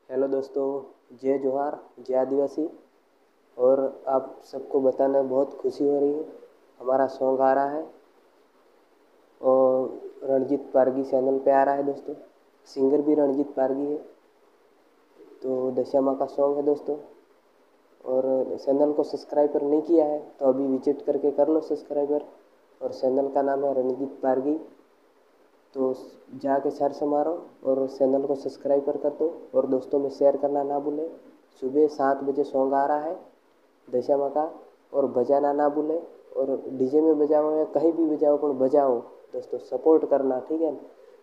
Hello दोस्तों, जय जोहार, जय आदिवासी। और आप सबको बताना बहुत खुशी हो रही है, हमारा सॉन्ग आ रहा है और रणजीत पारगी चैनल पे आ रहा है दोस्तों। सिंगर भी रणजीत पारगी है। तो दशा माँ का सॉन्ग है दोस्तों। और चैनल को सब्सक्राइबर नहीं किया है तो अभी विजिट करके कर लो सब्सक्राइबर। और चैनल का नाम है रणजीत पारगी। तो जाके सर्च मारो और चैनल को सब्सक्राइब कर दो और दोस्तों में शेयर करना ना भूलें। सुबह 7 बजे सॉन्ग आ रहा है दशा माँ का। और बजाना ना भूलें। और डीजे में बजाओ या कहीं भी बजाओ पर बजाओ दोस्तों, सपोर्ट करना, ठीक है।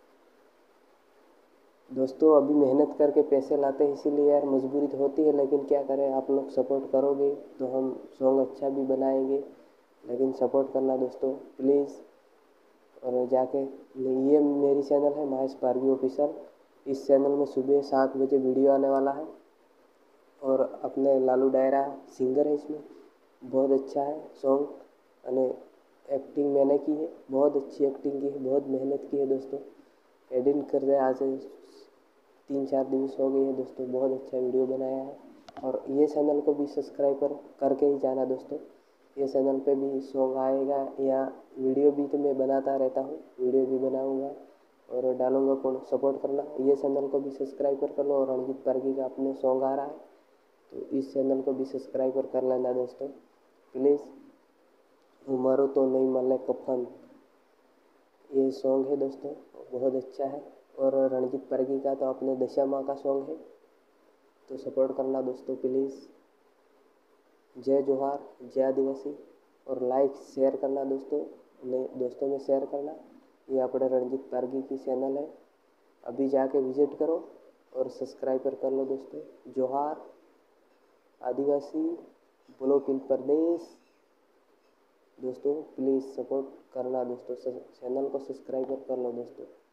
दोस्तों अभी मेहनत करके पैसे लाते हैं, इसीलिए यार मजबूरी तो होती है, लेकिन क्या करें, आप लोग सपोर्ट करोगे तो हम सॉन्ग अच्छा भी बनाएंगे। लेकिन सपोर्ट करना दोस्तों प्लीज़। और जाके ये मेरी चैनल है महेश पारगी ऑफिशियल। इस चैनल में सुबह 7 बजे वीडियो आने वाला है। और अपने लालू डायरा सिंगर है इसमें, बहुत अच्छा है सॉन्ग। અને एक्टिंग मैंने की है, बहुत अच्छी एक्टिंग की है, बहुत मेहनत की है दोस्तों। एडिट कर रहे आज 3-4 दिन हो गए हैं दोस्तों, बहुत अच्छा वीडियो बनाया है। और ये चैनल को भी सब्सक्राइब करके ही जाना दोस्तों। ये चैनल पे भी सॉन्ग आएगा या वीडियो भी तो मैं बनाता रहता हूँ, वीडियो भी बनाऊँगा और डालूँगा। कौन सपोर्ट करना, ये चैनल को भी सब्सक्राइब कर लो। और रणजीत पारगी का अपने सॉन्ग आ रहा है तो इस चैनल को भी सब्सक्राइब कर लेना दोस्तों प्लीज़। मरो तो नहीं मले कफन, ये सॉन्ग है दोस्तों, बहुत अच्छा है। और रणजीत पारगी का तो अपने दशा माँ का सॉन्ग है, तो सपोर्ट करना दोस्तों प्लीज़। जय जोहार, जय आदिवासी। और लाइक शेयर करना दोस्तों, नए दोस्तों में शेयर करना। ये अपने रणजीत पारगी की चैनल है, अभी जाके विजिट करो और सब्सक्राइब कर लो दोस्तों। जोहार आदिवासी, बोलो पिल प्रदेश। दोस्तों प्लीज़ सपोर्ट करना दोस्तों, चैनल को सब्सक्राइब कर लो दोस्तों।